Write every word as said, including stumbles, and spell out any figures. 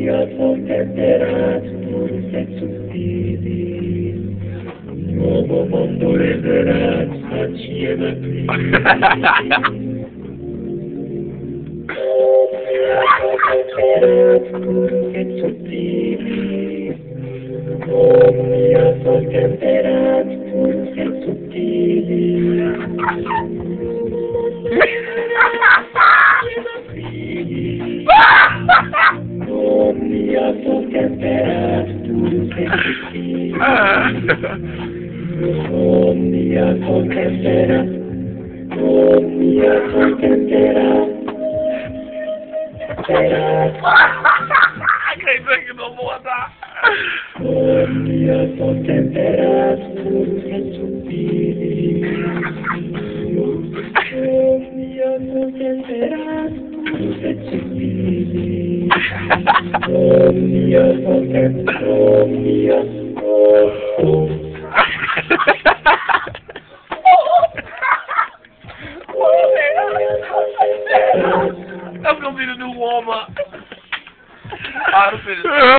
sono temperature e sottili, un nuovo mondo resterà assieme a qui. Temperature e sottili, oh mia sono temperature e sottili. Oh mia sono temperature e sottili. Oh mia sono temperature, oh mia sono temperature. Acredito que não vou andar. Oh mia sono temperature e sottili. Oh mia sono temperature e sottili. Oh mia sono temperature, oh mia, oh, oh. I'm gonna be the new Walmart. I